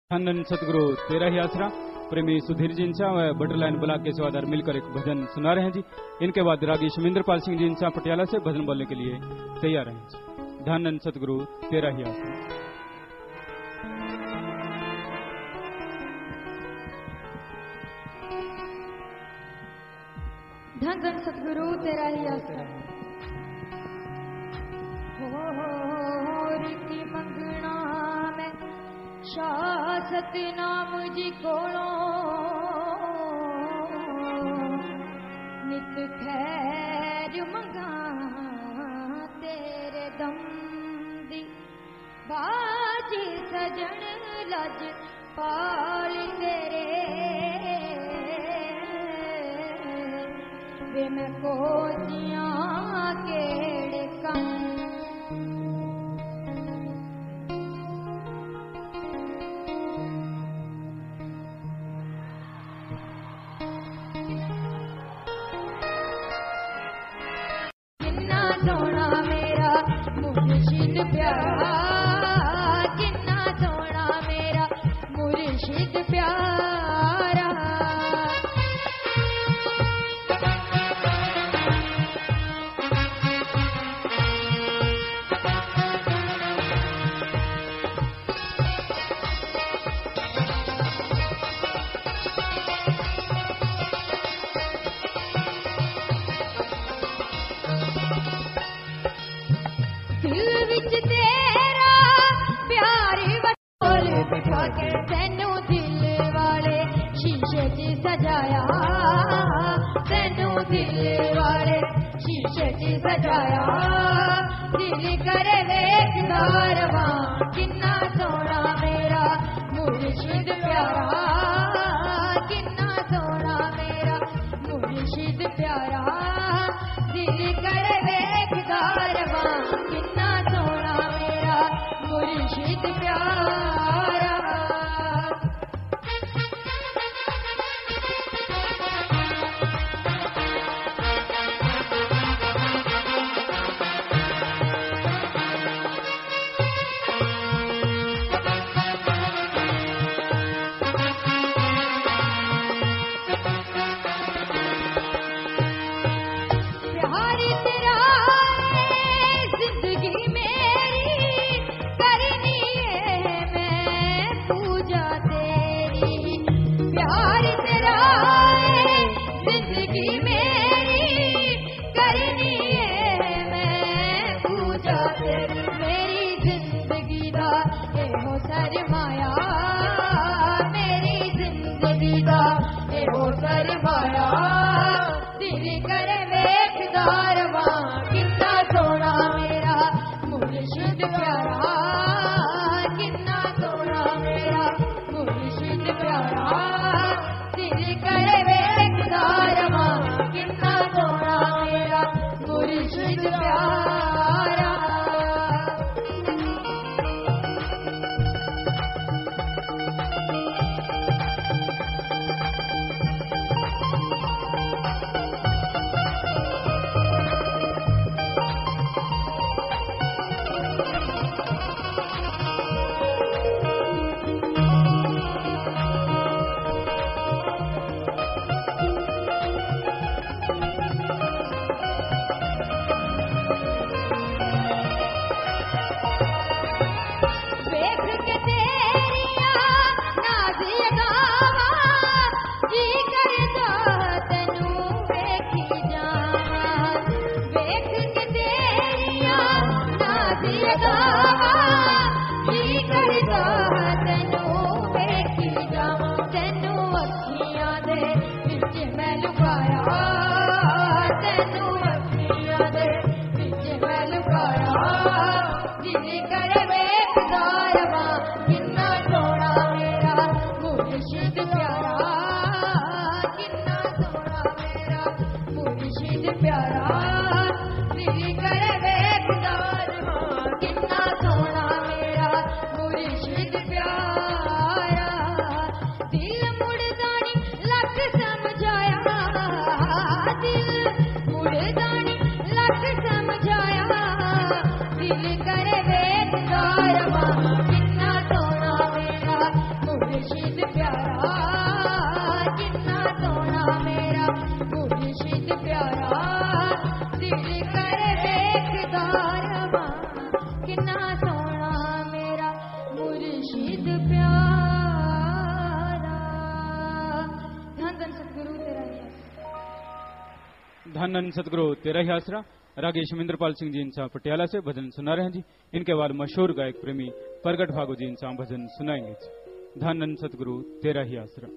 धन सतगुरु तेरा ही आसरा प्रेमी सुधीर जी इंसा व बटरलाइन ब्लॉक के सेवादार मिलकर एक भजन सुना रहे हैं जी। इनके बाद रागी शमिंदर पाल सिंह जी इंसा पटियाला से भजन बोलने के लिए तैयार हैं जी। धन सतगुरु तेरा ही आसरा। धन धन सतगुरु तेरा ही आसरा। हो रीति मंगना में शाह सतनाम जी कोलो नित खैर मंगा तेरे दम दी बाजी सजन लज पाल तेरे वे मैं कोजियां केड़े कम मुर्शिद प्यारा कितना सोना मेरा मुर्शिद प्यारा दिल विच तेरा प्यार बटोर बिठा के तैनू दिल वाले शीशे च सजाया तैनू दिल वाले शीशे च सजाया दिल करे वेखदार वां किन्ना सोना मेरा मुर्शिद प्यारा किन्ना सोना मेरा मुर्शिद प्यारा दिल करे वेखदार वां किन्ना सोना मेरा मुर्शिद प्यारा सरमाया मेरी जिंदगी दा एहो सरमाया दिल करे वेखदार वां कितना सोना मेरा मुर्शिद प्यारा कितना सोना मेरा मुर्शिद प्यारा दिल करे वेखदार वां कितना सोना मेरा मुर्शिद प्यारा धन सतगुरु तेरा ही आसरा रागी शमिंद्रपाल सिंह जी इंसा पटियाला से भजन सुना रहे हैं जी। इनके बाद मशहूर गायक प्रेमी प्रगट भागो जी इंसा भजन सुनाएंगे जी। धन सतगुरु तेरा ही आसरा।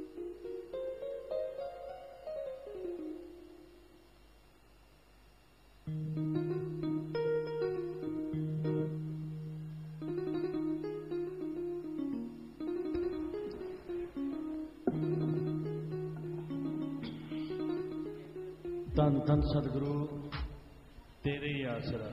धन धन सतगुरु तेरे ही आसरा।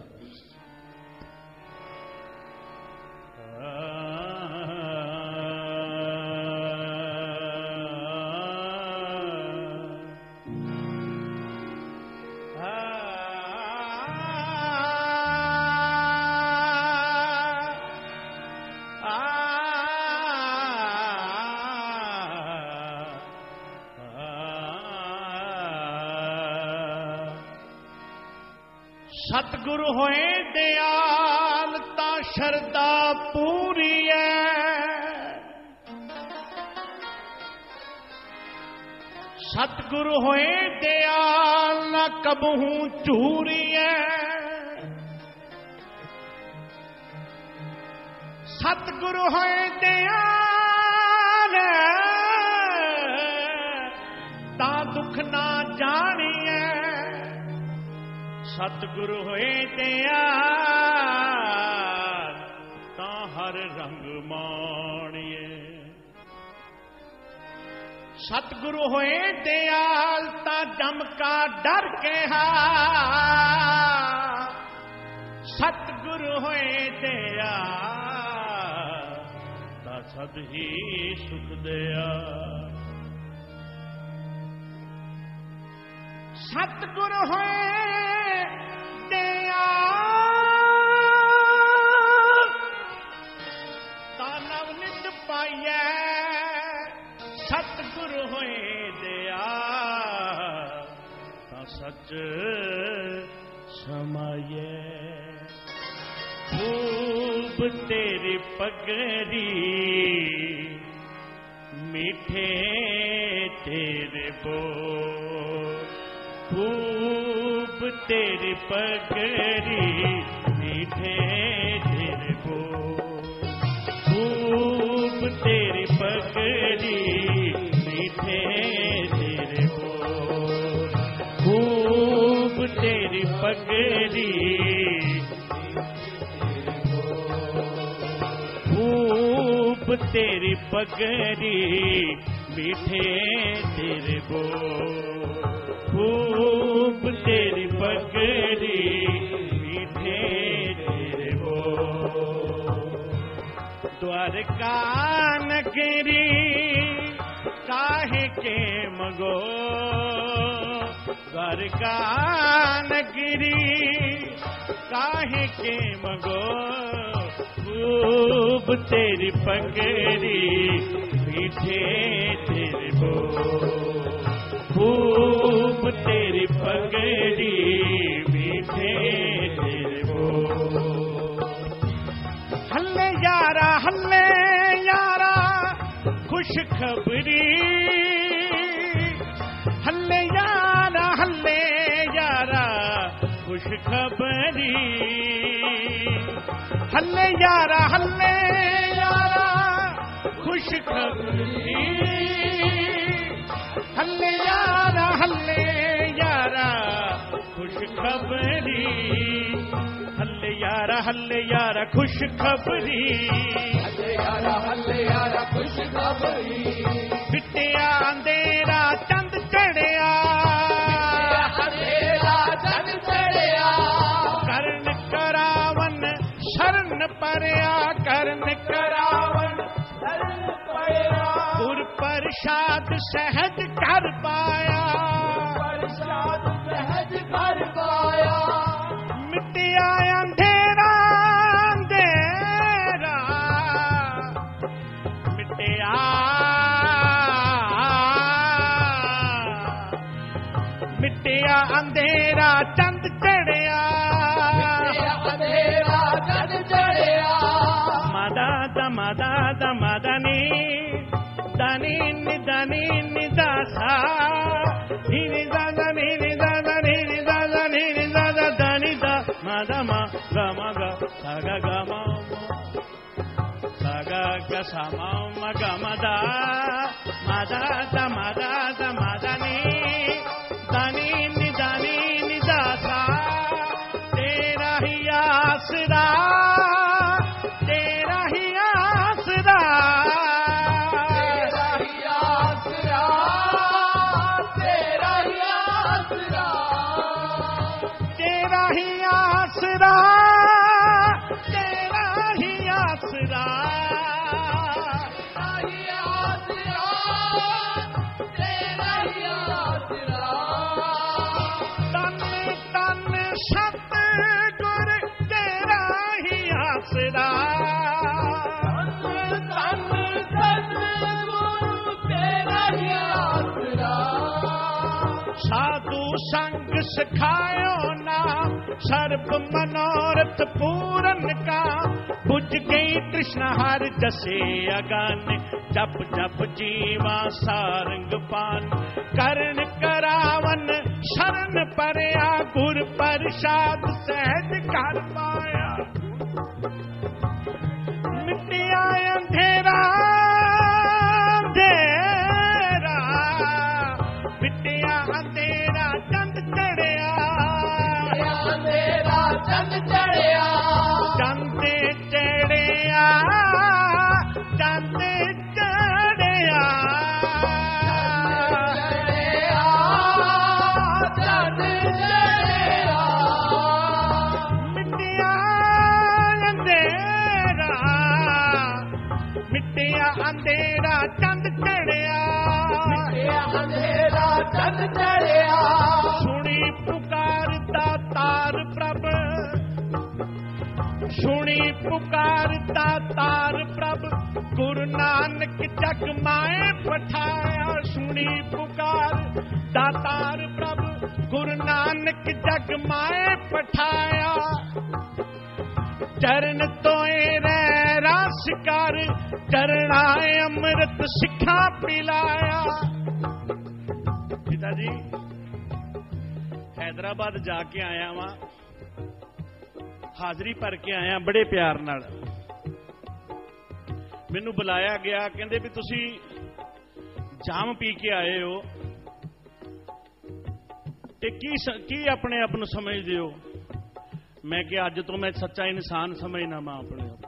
सतगुरु होए दयाल ता शरदा पूरी है। सतगुरु होए दयाल न कबहू चूरी है। सतगुरु होए दयाल ता दुख ना जानी है। सतगुरु होए दयाल ता हर रंग माणिए। सतगुरु होए दयाल ता जम का डर के हा। सतगुरु होए दयाल ता सब ही सुख दया। सतगुरु होए नवनित पाइए। सतगुरु होए दयाल ता सच समाये। खूब तेरी पगड़ी मीठे तेरे बोल। खूब तेरी पगड़ी मीठे तेरे बोल। खूब तेरी पगड़ी मीठे तेरे बोल। खूब तेरी पगड़ी खूब तेरी पगड़ी मीठे तेरे बोल। खूब तेरी पगड़ी मीठे तेरे बोल। द्वारका नगरी काहे के मगो। द्वारका नगरी काहे के मगो। खूब तेरी पगड़ी मीठे तेरे बोल। खूब तेरी पगड़ी मीठे तेरे बोल। हल्ले यारा खुश खबरी। हल्ले यारा खुश खबरी। हल्ले यारा खुश खबरी। हल्ले यारा खुश खबरी। हल्ले यारा खुश खबरी। हल्ले यारा खुश खबरी। बिटिया अंधेरा चंद चढ़िया। अंधेरा चंद चढ़िया। करण करावन शरण परया। करण करावन शरण परया। गुर प्रसाद सहज कर पाया। प्रसाद सहज कर पाया। मिटिया अंधेरा अंधेरा। मिटिया मिटिया अंधेरा चंद चढ़िया। अंधेरा चंद चढ़िया। मदा दमदनी दनी निदनी निदासा। नी निदा नी निदा नी sa ma ma ga ma da ni da ni da sa tera hi आसरा तेरा ही आसरा तेरा ही आसरा तेरा ही आसरा तेरा ही आसरा तेरा ही आसरा तन तन सतगुर तेरा ही आसरा तन सतगुर तेरा ही आसरा साधु संग सिखायो नाम सर्व मनोरथ पूरन का बुझ गई तृष्णा हर जसे अगन जप जप जीवा सारंग पान करण करावन शरण परया गुर प्रसाद सहज कर पाया मिटिया अंधेरा अंधेरा मिटिया अंधेरा चंद चढ़िया अंधेरा चंद चढ़िया चंद चढ़िया चंद चढ़िया चंद चढ़िया मिटिया अंधेरा मिटिया अंधेरा चंद चढ़िया अंधेरा चंद चढ़िया सुनी पुकारता तार प्रभ सुनी पुकारता तार प्रभ गुरु नानक जग माए पठाया सुनी पुकार दातार प्रभ गुरु नानक जग माए पठाया चरण तोए रे रस कर चरणाए अमृत सिखा पिलाया पिताजी हैदराबाद जाके आया वां हाजरी भर के आया बड़े प्यार नाल मैनू बुलाया गया कहंदे भी तुसी जाम पी के आए हो ते की अपने आप नूं समझदे हो मैं कि अज तो मैं सच्चा इंसान समझना मां अपने आप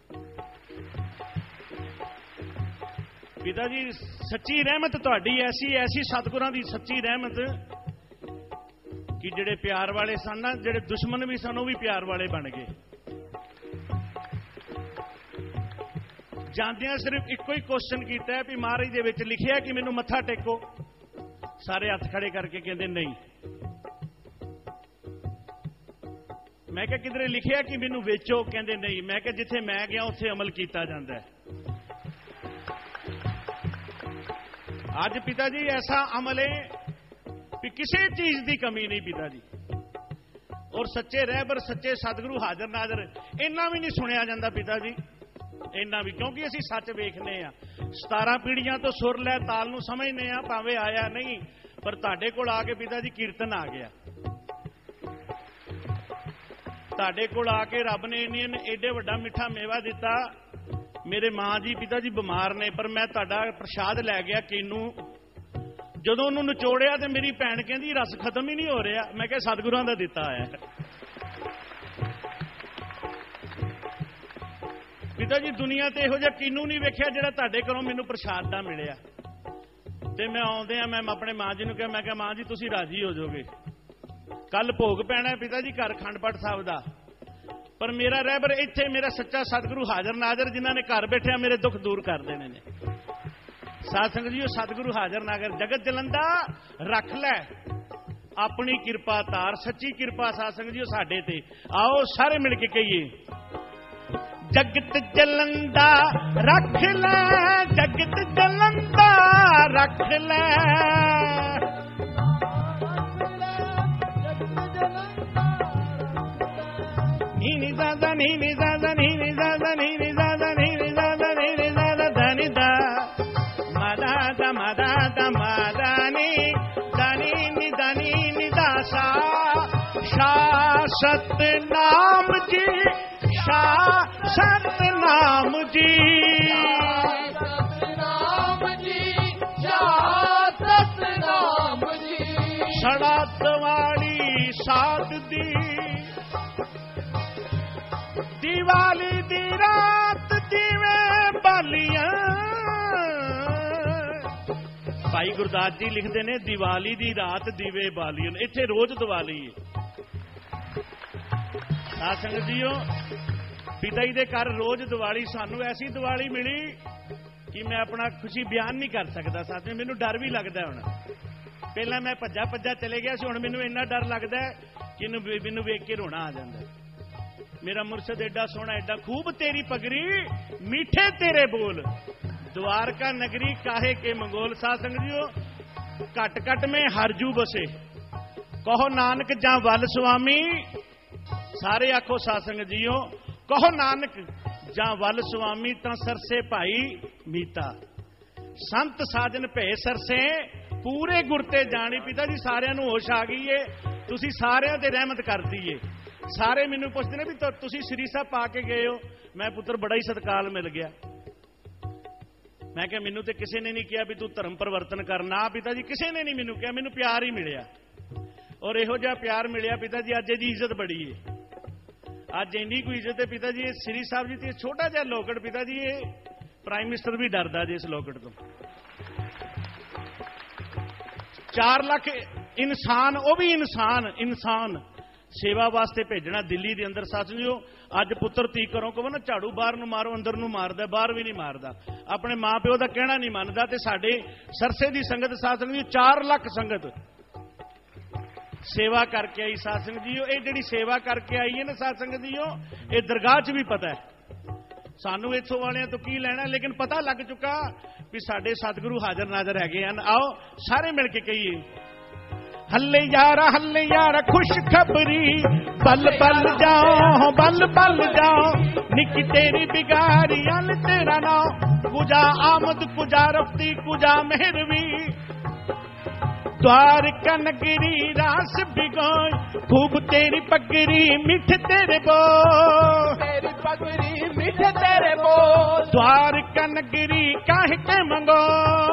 पिता जी सच्ची रहमत तुहाडी ऐसी ऐसी सतगुरां दी सच्ची रहमत कि जेड़े प्यार वाले सन ना जेड़े दुश्मन भी सन वो भी प्यार वाले बन गए जांदियां सिर्फ इको ही क्वेश्चन किया है भी महाराज दे विच लिखिया कि मैनू मत्था टेको सारे हथ खड़े करके कहंदे नहीं मैं क्या किधरे लिखिया कि मैनू वेचो कहंदे नहीं मैं क्या जिथे मैं गया उत्थे अमल किया जाता है आज पिता जी ऐसा अमल है कि किसी चीज की कमी नहीं पिता जी और सच्चे रहबर सच्चे सतगुरु हाजर नाजर इन्ना भी नहीं सुनिया जाता पिता जी इन्ना भी क्योंकि असी सच वेखने 17 पीढ़ियां तो सुर लै ताल नूं समझने भावें आया नहीं पर तुहाडे कोल आके पिता जी कीर्तन आ गया तुहाडे कोल आके रब ने एडे वड्डा मिठा मेवा दिता मेरे मां जी पिता जी बीमार ने पर मैं तुहाडा प्रसाद लै गया किनू जदों उन्होंने निचोड़िया तो मेरी भैन कहती रस खत्म ही नहीं हो रहा मैं क्या सतगुरां दा दिता है पिता जी दुनिया ते इहो जिहा किनू नहीं वेखिया जिहड़ा तुहाडे घरों मैनूं प्रसाद दा मिलिया ते मैं आउंदिआं मैं अपने मां जी नूं कहा मैं मां जी तुसीं राजी हो जाओगे कल भोग पैना पिता जी घर अखंड पाठ साहिब दा पर मेरा रहबर इत्थे मेरा सच्चा सतगुरु हाजर नाजर जिन्हां ने घर बैठिया मेरे दुख दूर कर देने ने साध संगत जी सतगुरु हाजर नागर जगत जलंदा रख लै अपनी किरपा तार सच्ची किरपा साध संगत जी साडे ते आओ सारे मिल के कहिए जगत जलंदा रख लै जगत जलंदा रख लै नी दादा नी दादा नी दादा नी दादा नी दादा नी दादा धनी दा मदा मदानी दानी निदानी निदासा शाह सतनाम जी शाह सतनाम जी ਦੀਵਾਲੀ ਦੀ ਰਾਤ ਜਿਵੇਂ ਬਾਲੀਆਂ। ਭਾਈ ਗੁਰਦਾਸ ਜੀ ਲਿਖਦੇ ਨੇ ਦੀਵਾਲੀ ਦੀ ਰਾਤ ਦੀਵੇ ਬਾਲੀਆਂ। ਇੱਥੇ ਰੋਜ਼ ਦੀਵਾਲੀ ਹੈ। ਸਾਧ ਸੰਗਤ ਜੀਓ, ਪਿਤਾ ਜੀ ਦੇ ਘਰ ਰੋਜ਼ ਦੀਵਾਲੀ। ਸਾਨੂੰ ਐਸੀ ਦੀਵਾਲੀ ਮਿਲੀ ਕਿ ਮੈਂ ਆਪਣਾ ਖੁਸ਼ੀ ਬਿਆਨ ਨਹੀਂ ਕਰ ਸਕਦਾ। ਸਾਥੀਓ, ਮੈਨੂੰ ਡਰ ਵੀ ਲੱਗਦਾ। ਹੁਣ ਪਹਿਲਾਂ ਮੈਂ ਭੱਜਾ ਚਲੇ ਗਿਆ ਸੀ, ਹੁਣ ਮੈਨੂੰ ਇੰਨਾ ਡਰ ਲੱਗਦਾ ਕਿ ਮੈਨੂੰ ਵੇਖ ਕੇ ਰੋਣਾ ਆ ਜਾਂਦਾ। ਮੇਰਾ ਮੁਰਸ਼ਦ ਐਡਾ ਸੋਹਣਾ, ਐਡਾ ਖੂਬ ਤੇਰੀ ਪਗੜੀ, ਮੀਠੇ ਤੇਰੇ ਬੋਲ, द्वारका नगरी काहे के मंगोल। साध संगत जीओ, घट घट में हरजू बसे, कहो नानक जा वल स्वामी। सारे आखो साध संगत जीओ, कहो नानक जा वल स्वामी, ता सरसे भाई मीता। संत साजन भे सरसे, पूरे गुरते जानी। पिता जी सारिਆਂ ਨੂੰ होश आ गई है, तुसी सारिਆਂ ते रहमत कर दी है। सारे मैनू पुछदे ने भी तुसी श्री साहब पा के गए हो। मैं पुत्र बड़ा ही सत्कार मिल गया। मैं क्या, मैनू तो किसी ने नहीं किया भी तू धर्म परिवर्तन करना। पिता जी किसी ने नहीं मैनू किया, मैनू प्यार ही मिलिया। और इहो जिहा प्यार मिलिया पिता जी, अज इहदी इज्जत बड़ी है। अज इन्नी कोई इज्जत है पिता जी। श्री साहब जी ते छोटा जिहा लोकड़ पिता जी, ये प्राइम मिनिस्टर भी डरदा जी इस लोकड़ तो। 4 लाख इंसान, वो भी इंसान सेवा वास्ते भेजना दिल्ली के अंदर। सच जो अज पुत्र धी घरों कहो ना झाड़ू बाहर नूं मारो, अंदर नूं मारदा, बाहर भी नहीं मारदा। अपने मां प्यो का कहना नहीं मनदा। ते साडे सरसे की संगत साथ संगत 4 लाख संगत सेवा करके आई। साथ संगत जीओ, ये जिहड़ी सेवा करके आई है ना साथ संगत जीओ, ये दरगाह च भी पता है सानू इत्थों वालियां तो की लेना, लेकिन पता लग चुका भी साडे सतगुरु हाजर नाजर हैगे हन। आओ सारे मिल के कहिए, हल्ले यारा खुश खबरी, बल बल जाओ, निकी तेरी बिगारी अल तेरा नाम। कुजा आमद कुजा रफ्ती कुजा मेहरवी, द्वारका नगरी रास बिगोई, खूब तेरी पगड़ी मिठ तेरे बोल, तेरी पगड़ी मिठ तेरे बोल। द्वारका नगरी काहे के मंगो,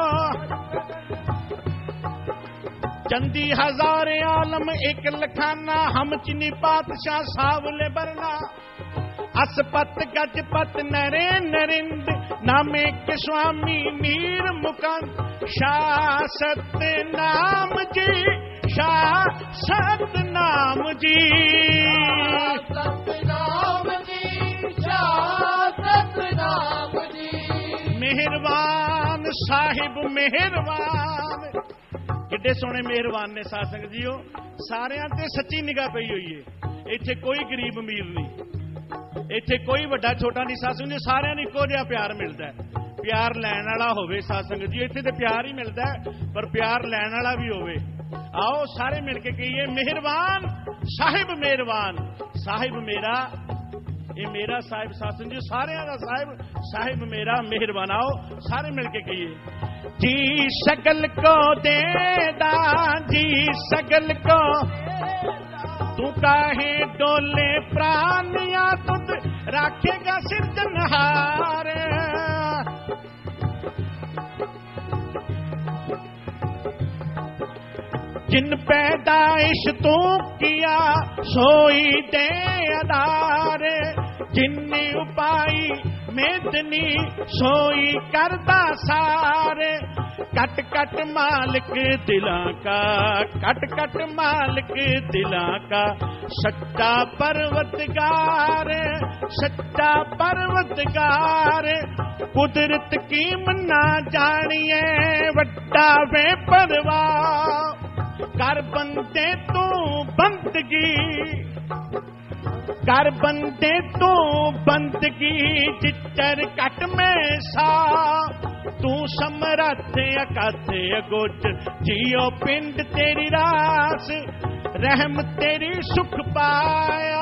चंदी हजारे आलम एक लखाना, हम चिनी पातशाह सावले बरना। असपत गजपत नरे नरिंद, नामे के स्वामी मीर मुकंद। शासत नाम जी, शासत नाम जी, शासत नाम जी, शासत नाम जी। मेहरबान साहिब मेहरबान, किड्डे सोहने मेहरबान ने साध संगत जीओ। सारियां ते सच्ची निगाह पई हुई है। इत्थे कोई गरीब अमीर नहीं, इत्थे कोई वड्डा छोटा नहीं। साध संगत जी सारियां नूं इक्को जिहा प्यार मिलदा है। प्यार लैण वाला होवे साध संगत जी, इत्थे ते प्यार ही मिलदा है, पर प्यार लैण वाला भी होवे। आओ सारे मिल के कहिए, मेहरबान साहिब मेहरबान। साहिब मेरा, ये मेरा साहिब। साध संगत जी सारियां दा साहिब, साहिब मेरा मेहरबान। आओ सारे मिल के कहिए, जी सगल को देदा, जी सगल को, तू काहे डोले प्राणिया, तुद राखेगा सिरजनहार। जिन पैदाइश तू किया सोई दे अदार, जिन्नी उपाई मेदनी सोई करदा सारे। कट कट मालिक दिलां का, कट कट मालिक दिलां का, सच्चा परवतगार, सच्चा परवतगार। कुदरत की मन्ना जानिए वड्डा वे परवाह, कर बंदे तू बंदगी, कर बंदे तू बंदगी, जिच्चर कट में सा। तू समरथ अकथ अगुच, जियो पिंड तेरी रास, रहम तेरी सुख पाया,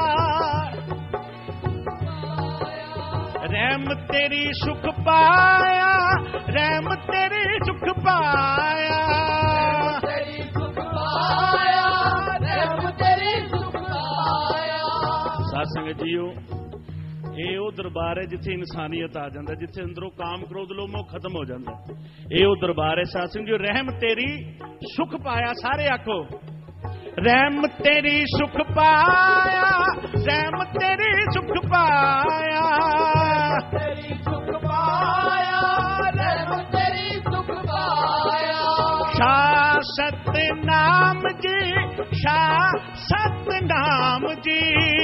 रहम तेरी सुख पाया, रहम तेरी सुख पाया, तेरी सुख पाया, रहम तेरी सुख पाया। साध संगत जीओ, ਇਹ ਉਹ ਦਰਬਾਰ ਹੈ ਜਿੱਥੇ ਇਨਸਾਨੀਅਤ ਆ ਜਾਂਦਾ, ਜਿੱਥੇ ਅੰਦਰੋਂ ਕਾਮ ਕ੍ਰੋਧ ਲੋਭ ਮੋਹ ਖਤਮ ਹੋ ਜਾਂਦਾ। ਇਹ ਉਹ ਦਰਬਾਰ ਹੈ ਸਾਧ ਸੰਗਤ ਜੀ, ਰਹਿਮ ਤੇਰੀ ਸੁਖ ਪਾਇਆ। ਸਾਰੇ ਆਖੋ, ਰਹਿਮ ਤੇਰੀ ਸੁਖ ਪਾਇਆ, रहमत तेरी सुख पाया, तेरी सुख पाया, रहमत तेरी सुख पाया। शाह सतनाम जी, शाह सतनाम जी,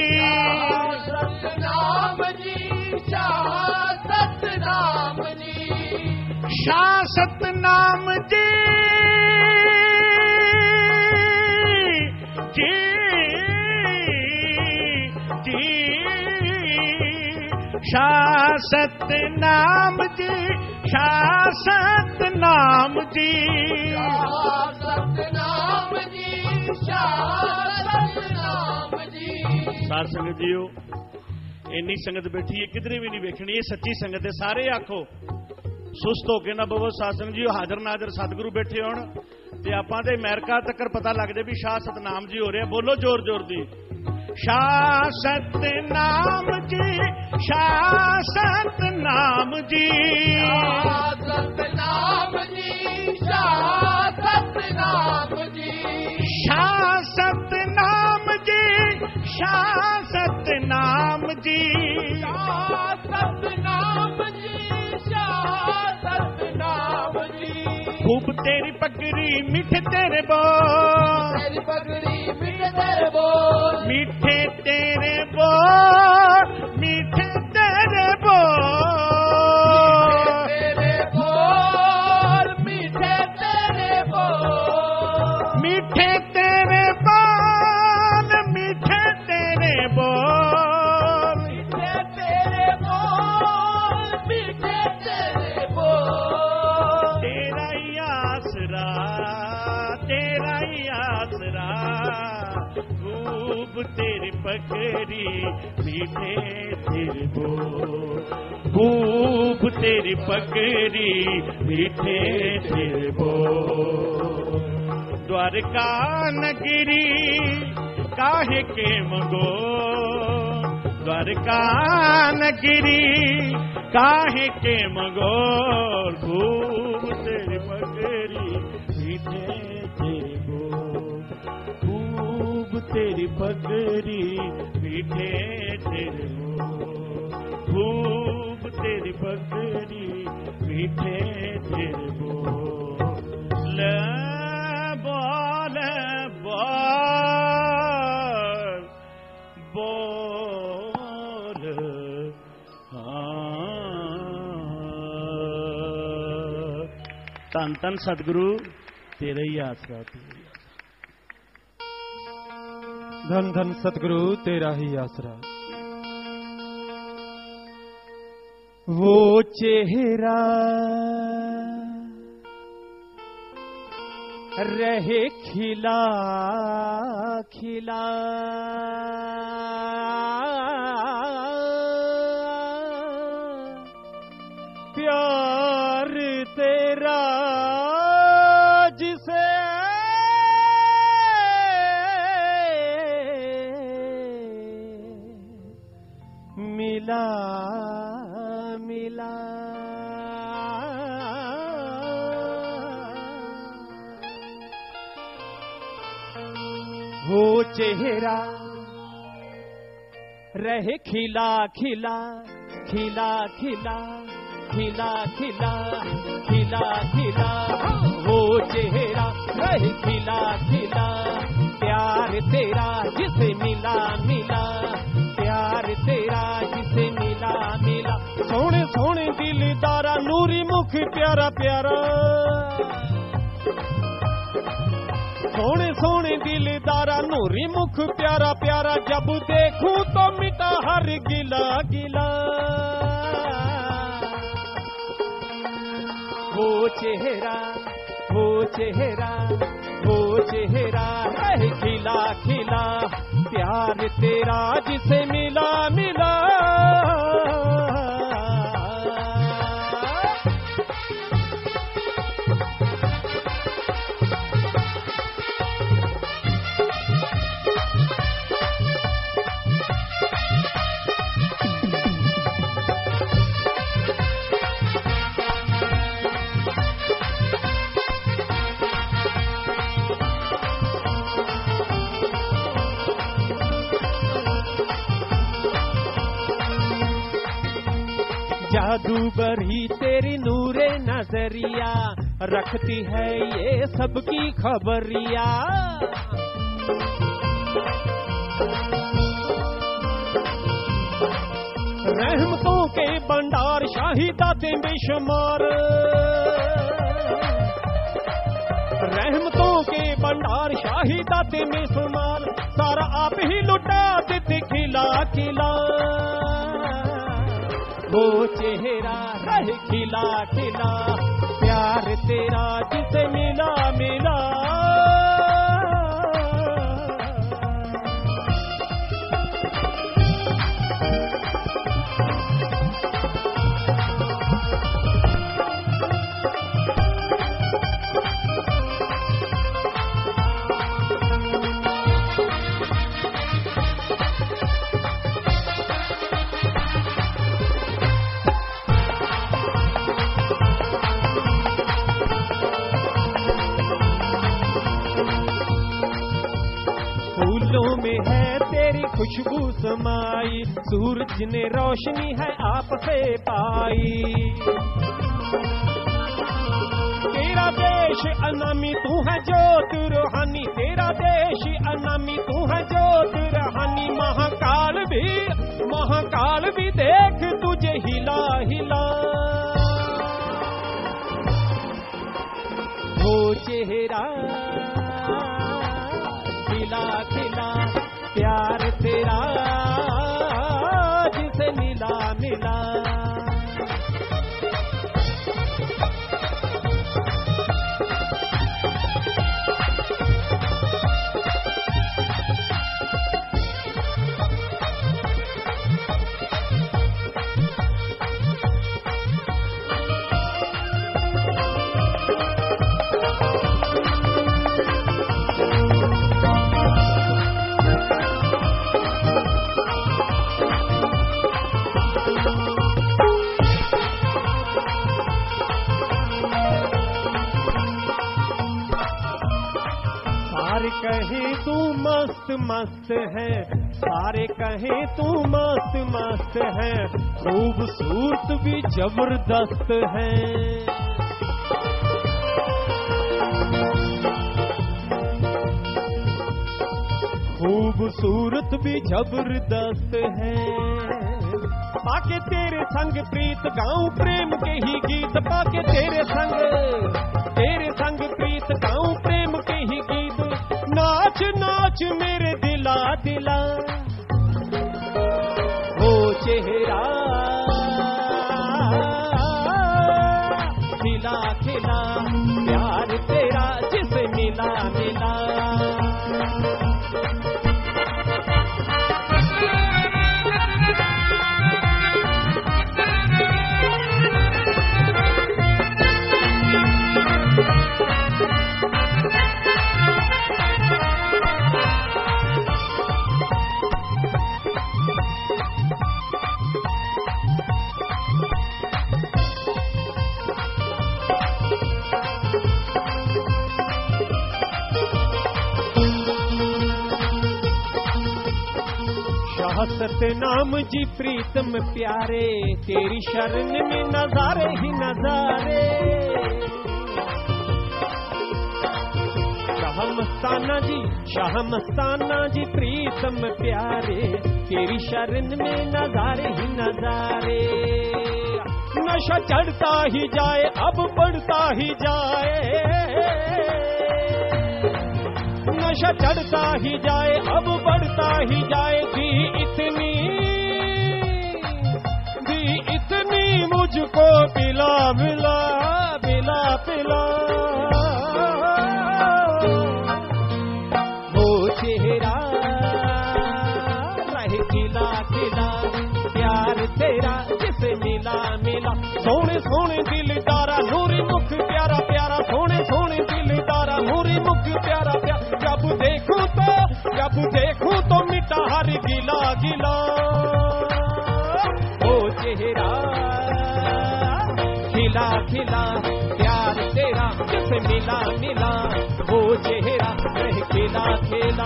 सतनाम जी, शाह सतनाम जी, शाह सतनाम जी, जी जी, शाह सतनाम जी, शाह सतनाम जी, सतनाम जी, सतनाम जी। साध संगत जीओ, ਇੰਨੀ ਸੰਗਤ ਬੈਠੀ ਹੈ, ਕਿਧਰੇ ਵੀ ਨਹੀਂ ਵੇਖਣੀ, ਇਹ ਸੱਚੀ ਸੰਗਤ ਹੈ। ਸਾਰੇ ਆਖੋ ਸੁਸਤ ਹੋ ਕੇ ਨਾ ਬਵੋ। ਸਾਧ ਸੰਗਤ ਜੀਓ, ਹਾਜ਼ਰ ਨਾਜ਼ਰ ਸਤਿਗੁਰੂ ਬੈਠੇ ਹੋਣ ਤੇ ਆਪਾਂ ਦੇ ਅਮਰੀਕਾ ਤੱਕ ਪਤਾ ਲੱਗ ਜਾਏ ਵੀ ਸ਼ਾਹ ਸਤਨਾਮ ਜੀ ਹੋ ਰਿਹਾ। ਬੋਲੋ ਜ਼ੋਰ ਜ਼ੋਰ ਦੀ, शाह सतनाम जी, शाह सतनाम जी, सतनाम जी, शाह सतनाम जी, शाह सतनाम जी, शाह सतनाम जी, शाह सतनाम जी, शाह सतनाम जी। खूब तेरी पगड़ी मीठे तेरे बोल, तेरी पगड़ी मीठे तेरे बोल, मीठे तेरे बोल, मीठे तेरे बोल, मीठे तेरे बोल, मीठे तेरे बोल, मीठे तेरे बोल, मीठे तेरे बोल, मीठे तेरे बोल। तेरा ही आसरा, तेरा ही आसरा, खूब तेरी पगड़ी मीठे तेरे बोल, खूब तेरी पगड़ी मीठे तेरे बोल। द्वारका नगरी काहे के मंगो, द्वारका नगरी काहे के मंगो, खूब तेरी पगड़ी मीठे तेरे बोल, खूब तेरी पगड़ी मीठे तेरे बोल, खूब तेरी पगड़ी मीठे तेरे बोल। बोल बोल बोल, धन धन सतगुरु तेरा ही आसरा, धन धन सतगुरु तेरा ही आसरा। वो चेहरा रहे खिला खिला, प्यार तेरा जिसे मिला मिला, वो चेहरा रहे खिला खिला, खिला खिला, खिला खिला, खिला खिला, वो चेहरा रहे खिला खिला, प्यार तेरा जिसे मिला मिला, प्यार तेरा जिसे मिला मिला। सोने सोने दिलदारा नूरी मुख प्यारा प्यारा, सोने सोने दिलदारा नूरी मुख प्यारा प्यारा, जब देखूं तो मिटा हर गिला गिला। वो चेहरा वो चेहरा वो चेहरा रहे खिला खिला, प्यार तेरा जिसे मिला मिला। रूबरी तेरी नूरे नजरिया, रखती है ये सबकी खबरिया। रहमतों के भंडार शाही दाते बेशुमार, रहमतों के भंडार शाही दाते बेशुमार, सारा आप ही लुटा देते खिला खिला। वो चेहरा रहे खिला खिला, प्यार तेरा जिसे मिला मिला। में है तेरी खुशबू समाई, सूरज ने रोशनी है आप से पाई। तेरा देश अनामी तू है ज्योत रूहानी, तेरा देश अनामी तू है ज्योत रूहानी। महाकाल भी देख तुझे हिला हिला। वो चेहरा खिला खिला, प्यार तेरा जिसे मिला मिला। कहे तू मस्त मस्त है, सारे कहे तू मस्त मस्त है, खूबसूरत भी जबरदस्त है। खूबसूरत भी जबरदस्त है। पाके तेरे संग प्रीत गाऊं प्रेम के ही गीत, पाके तेरे संग प्रीत गाऊं प्रेम के ही गीत। नाच नाच मेरे दिला दिला, वो चेहरा खिला खिला, प्यार तेरा जिसे मिला मिला। सतनाम जी प्रीतम प्यारे, तेरी शरण में नजारे ही नजारे। शाहमस्ताना जी प्रीतम प्यारे, तेरी शरण में नजारे ही नजारे। नशा चढ़ता ही जाए अब बढ़ता ही जाए, नशा चढ़ता ही जाए अब बढ़ता ही जाए। दी इतनी मुझको पिला मिला पिला पिला। वो चेहरा रहे खिला खिला, प्यार तेरा जिसे मिला मिला। सोने सोने दिलदारा नूरी मुख प्यारा प्यारा, सोने सोने दिलदारा नूरी मुख प्यारा प्यारा। जब देखूं तो मिटा हर गिला गिला। वो चेहरा खिला खिला, प्यार तेरा जिसे मिला मिला। वो चेहरा रह खिला खिला।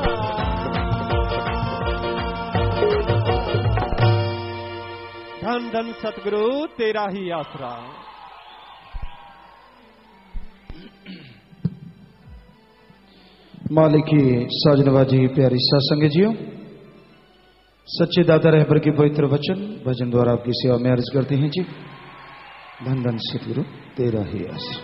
धन धन सतगुरु तेरा ही आसरा। मालिक की साजनवाजी प्यारी सत्संग जियो, सच्चे दाता रहबर के पवित्र वचन भजन द्वारा आपकी सेवा में अर्ज करते हैं जी। धन धन सतगुरु तेरा ही आसरा।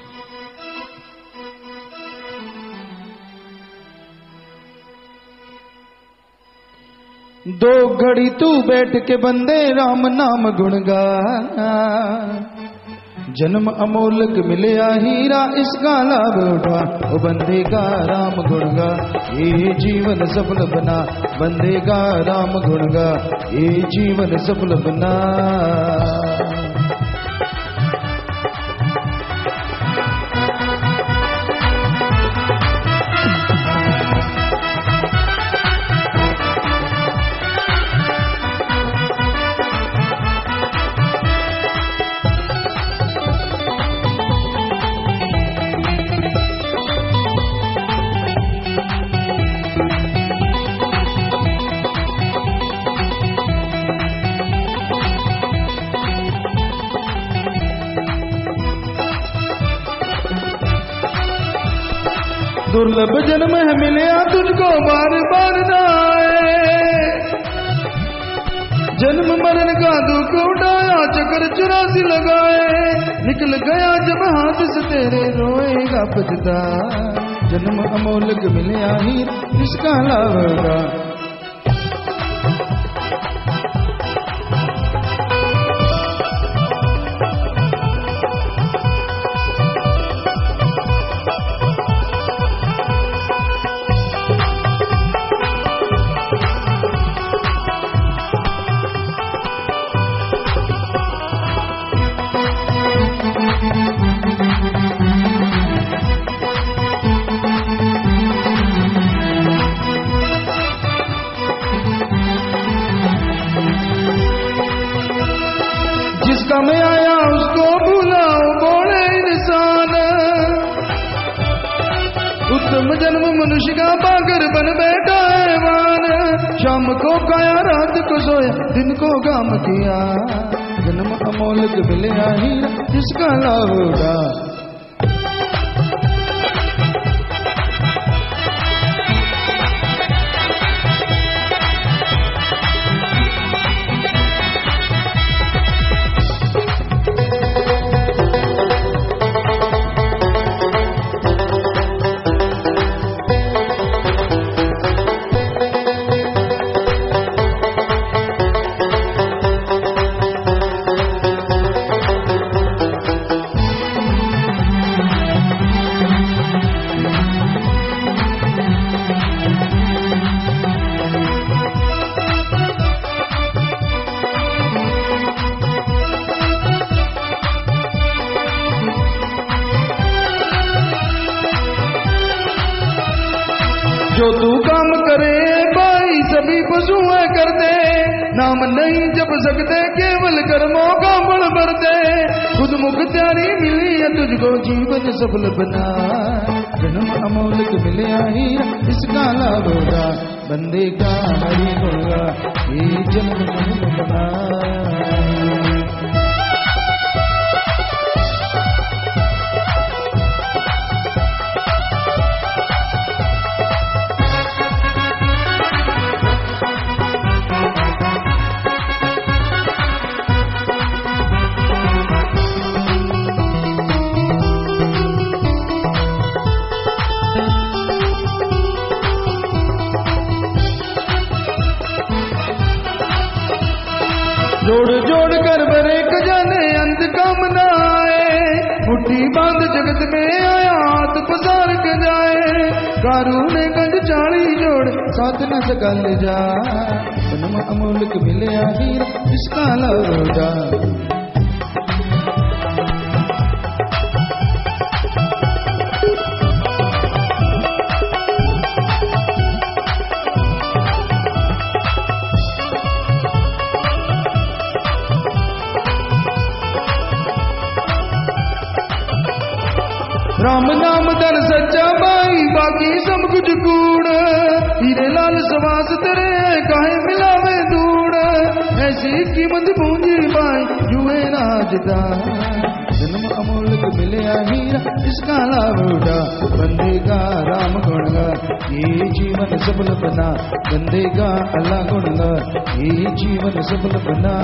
दो घड़ी तू बैठ के बंदे राम नाम गुण गा, जन्म अमोलक मिलया हीरा इसका लाभ उठा। ओ बंदे का राम गुण गा, ये जीवन सफल बना। बंदे का राम गुण गा, ये जीवन सफल बना। दुर्लभ जन्म है मिलया तुझको बार बार ना आए। जन्म मरण का दुख उठाया चक्कर 84 लगाए। निकल गया जब हाथ से तेरे रोएगा बजता। जन्म अमोलक मिलया हीर इसका लाभ होगा। में आया उसको भूलाओ बोले इंसान। उत्तम जन्म मनुष्य का पाकर बन बैठा हैवान। शाम को खाया रात को सोया दिन को काम किया। जन्म अमोलक मिलया हीरा जिसका लाभ उठा। जो तू काम करे भाई सभी पशु कर दे। नाम नहीं जप सकते केवल कर्मों का बल भरते। खुद मुख्तियारी मिली है तुझको जीवन सफल बना। जन्म अमोलक मिलया हीरा इसका लाभ होगा। बंदे का हरि होगा ये जन्म सफल बना। जोड़ जोड़ कर बरे खजाने अंत काम न आए। मुट्ठी बांध जगत में आया हाथ पसार के जाए। कारू ने गंज चाली जोड़ साथ न सकल जा। जन्म अमोलक मिलया हीरा इसका लाभ होगा। राम नाम धन सच्चा भाई बाकी सब कुछ कूड़। हीरे लाल सवास तेरे काहे मिलावे दूड़। ऐसी कीमत पूंजी पाई जुए राजदा जन्म अमूल्य मिले हीरा इसका लाभ उठा बंदे का राम गुण गा ये जीवन सफल बना बंदे का अल्लाह गुण गा ये जीवन सफल बना।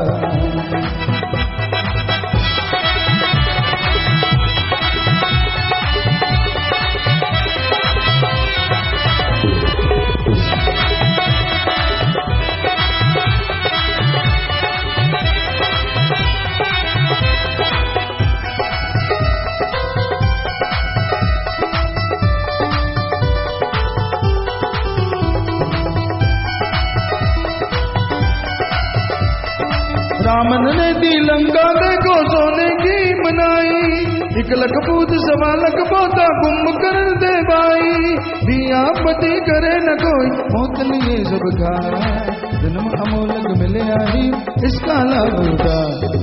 रामन ने दी लंका देखो सोने की बनाई 1 लाख पूत 1.25 लाख पोता कुंभकर्ण दे भाई दिया पति करे न कोई मौत लिए सबका जन्म अमूल्य मिले आई इसका लाभ उठा।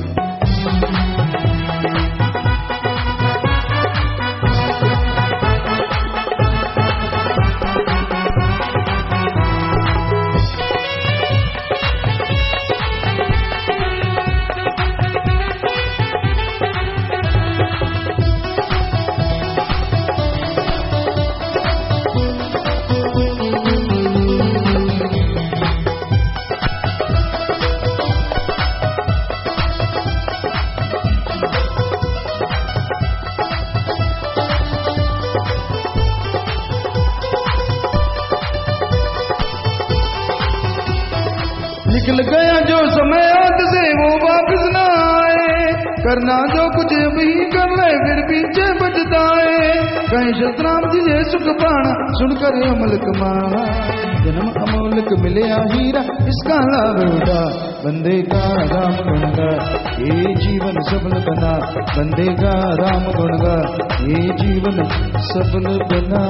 निकल गया जो समय हाथ से वो वापस ना आए करना जो कुछ अभी कर ले फिर पीछे बचता है कहीं शतराम जी ये सुख पाना सुनकर अमल कमाना जन्म अमूल्य मिले हीरा इसका लाभ उठा बंदे का राम गुण गा ये जीवन सफल बना बंदे का राम गुण गा ये जीवन सफल बना।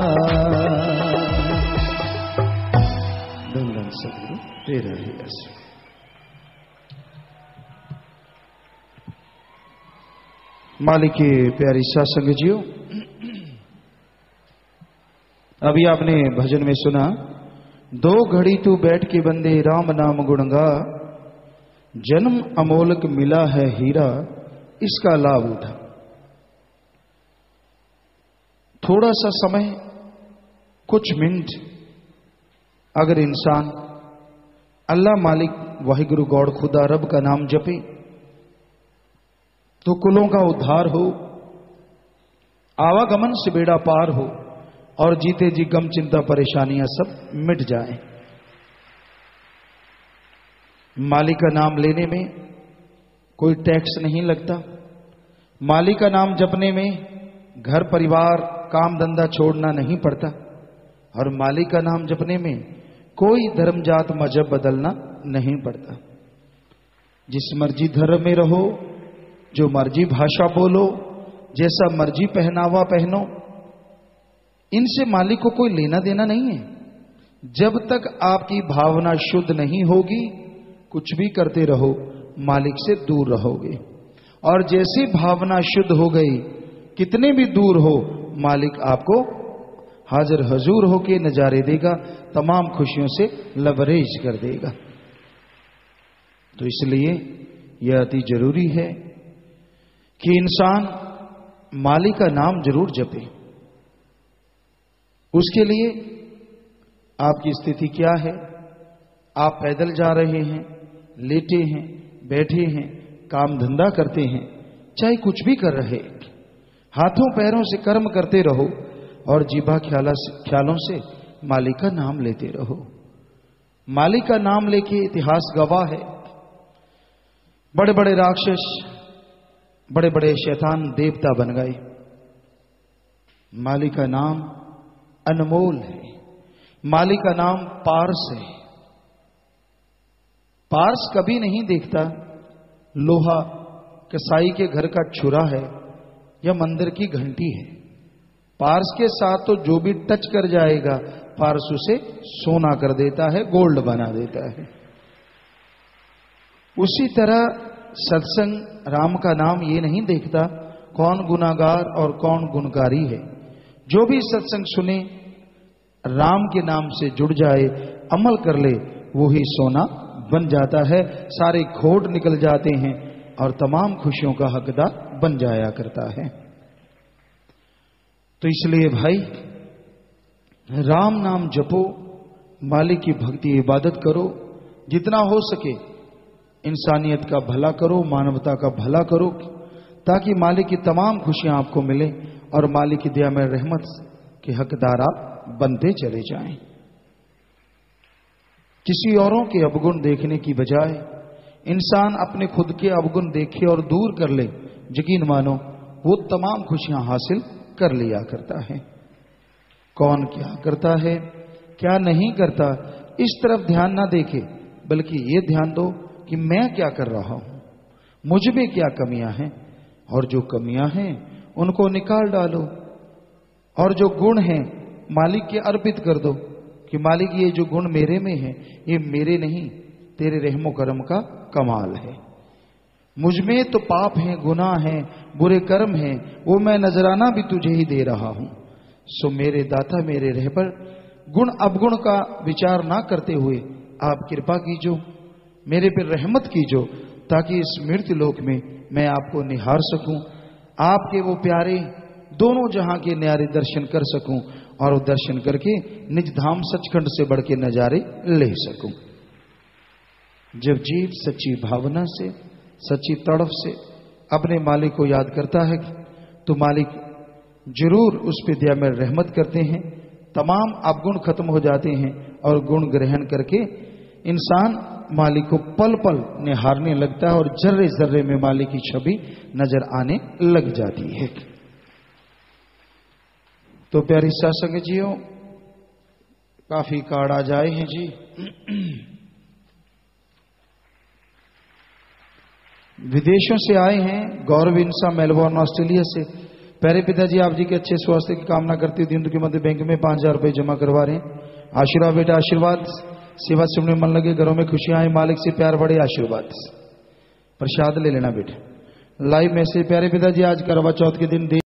सदगुरु तेरा ही ऐसे मालिक के प्यारी सासंग जियो, अभी आपने भजन में सुना 2 घड़ी तू बैठ के बंदे राम नाम गुण गा जन्म अमोलक मिला है हीरा इसका लाभ उठा। थोड़ा सा समय कुछ मिनट अगर इंसान अल्लाह मालिक वाहिगुरु गौड़ खुदा रब का नाम जपे तो कुलों का उद्धार हो, आवागमन से बेड़ा पार हो और जीते जी गम चिंता परेशानियां सब मिट जाएं। मालिक का नाम लेने में कोई टैक्स नहीं लगता, मालिक का नाम जपने में घर परिवार काम धंधा छोड़ना नहीं पड़ता और मालिक का नाम जपने में कोई धर्म जात मजहब बदलना नहीं पड़ता। जिस मर्जी धर्म में रहो, जो मर्जी भाषा बोलो, जैसा मर्जी पहनावा पहनो, इनसे मालिक को कोई लेना देना नहीं है। जब तक आपकी भावना शुद्ध नहीं होगी कुछ भी करते रहो मालिक से दूर रहोगे, और जैसी भावना शुद्ध हो गई कितने भी दूर हो मालिक आपको हाजिर हजूर होके नजारे देगा, तमाम खुशियों से लबरेज कर देगा। तो इसलिए यह अति जरूरी है कि इंसान मालिक का नाम जरूर जपे। उसके लिए आपकी स्थिति क्या है? आप पैदल जा रहे हैं, लेटे हैं, बैठे हैं, काम धंधा करते हैं, चाहे कुछ भी कर रहे, हाथों पैरों से कर्म करते रहो और जीभा ख्यालों से मालिक का नाम लेते रहो। मालिक का नाम लेके इतिहास गवाह है, बड़े बड़े राक्षस, बड़े बड़े शैतान देवता बन गए। मालिक का नाम अनमोल है। मालिक का नाम पारस है। पारस कभी नहीं देखता लोहा कसाई के घर का छुरा है या मंदिर की घंटी है। पारस के साथ तो जो भी टच कर जाएगा पारस उसे सोना कर देता है, गोल्ड बना देता है। उसी तरह सत्संग राम का नाम ये नहीं देखता कौन गुनाहगार और कौन गुणकारी है। जो भी सत्संग सुने राम के नाम से जुड़ जाए, अमल कर ले, वो ही सोना बन जाता है, सारे खोट निकल जाते हैं और तमाम खुशियों का हकदार बन जाया करता है। तो इसलिए भाई राम नाम जपो, मालिक की भक्ति इबादत करो, जितना हो सके इंसानियत का भला करो, मानवता का भला करो, ताकि मालिक की तमाम खुशियां आपको मिले और मालिक की दया में रहमत के हकदार आप बनते चले जाएं। किसी औरों के अवगुण देखने की बजाय इंसान अपने खुद के अवगुण देखे और दूर कर ले, यकीन मानो वो तमाम खुशियां हासिल कर लिया करता है। कौन क्या करता है, क्या नहीं करता, इस तरफ ध्यान ना देखे, बल्कि ये ध्यान दो कि मैं क्या कर रहा हूं, मुझ में क्या कमियां हैं, और जो कमियां हैं उनको निकाल डालो, और जो गुण हैं मालिक के अर्पित कर दो कि मालिक ये जो गुण मेरे में है ये मेरे नहीं, तेरे रहमो करम का कमाल है। मुझ में तो पाप हैं, गुनाह हैं, बुरे कर्म हैं, वो मैं नजराना भी तुझे ही दे रहा हूं। सो मेरे दाता, मेरे रहबर, गुण अवगुण का विचार ना करते हुए आप कृपा कीजो, मेरे पर रहमत कीजो, ताकि इस मृत्यु लोक में मैं आपको निहार सकूं, आपके वो प्यारे दोनों जहां के न्यारे दर्शन कर सकूं, और वो दर्शन करके निज धाम सचखंड से बढ़ के नजारे ले सकूं। जब जीव सच्ची भावना से, सच्ची तड़फ से अपने मालिक को याद करता है तो मालिक जरूर उस पर दया में रहमत करते हैं, तमाम अवगुण खत्म हो जाते हैं और गुण ग्रहण करके इंसान मालिक को पल पल निहारने लगता है और जर्रे जर्रे में मालिक की छवि नजर आने लग जाती है। तो प्यारी सत्संग जियो, काफी कार्ड आ जाए हैं जी। विदेशों से आए हैं, गौरव इंसा मेलबोर्न ऑस्ट्रेलिया से। प्यारे पिताजी, आप जी के अच्छे स्वास्थ्य की कामना करते हुए दिन के मध्य बैंक में 5,000 रुपए जमा करवा रहे हैं। आशीर्वाद बेटा, आशीर्वाद, सेवा सुनने मन लगे, घरों में खुशियां आए, मालिक से प्यार बढ़े, आशीर्वाद। प्रसाद ले लेना बेटा। लाइव मैसेज, प्यारे पिताजी आज करवा चौथ के दिन